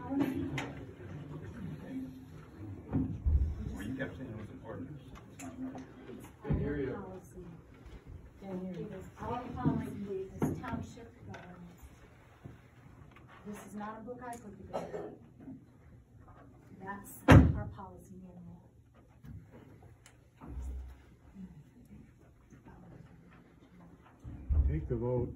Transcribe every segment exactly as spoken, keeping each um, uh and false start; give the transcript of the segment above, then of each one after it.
policy? Well, you kept saying it was an ordinance. Our policy. It is our policy, this township governance. This is not a book I put together. That's our policy manual. Take the vote.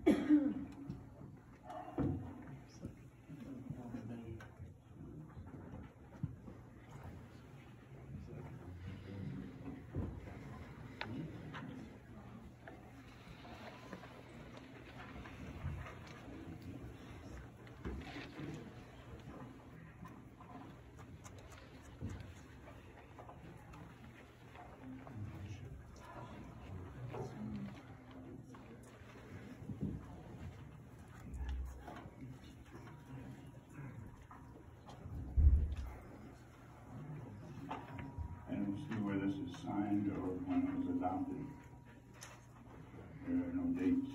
I don't see where this is signed or when it was adopted. There are no dates.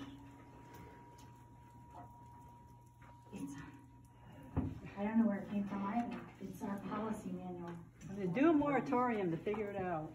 It's, I don't know where it came from either. It's our policy manual. Do a moratorium to figure it out.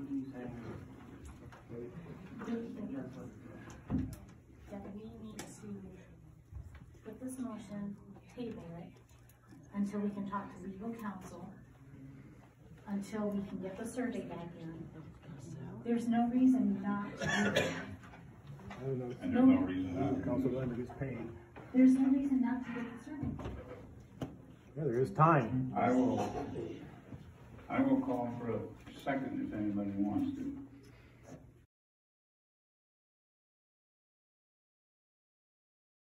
That we need to put this motion, table it, until we can talk to legal counsel, until we can get the survey back in. There's no reason not to do that. I don't know. And there's no reason The not. council member gets paid. There's no reason not to get the survey. Yeah, there is time. I will, I will call for a second if anybody wants.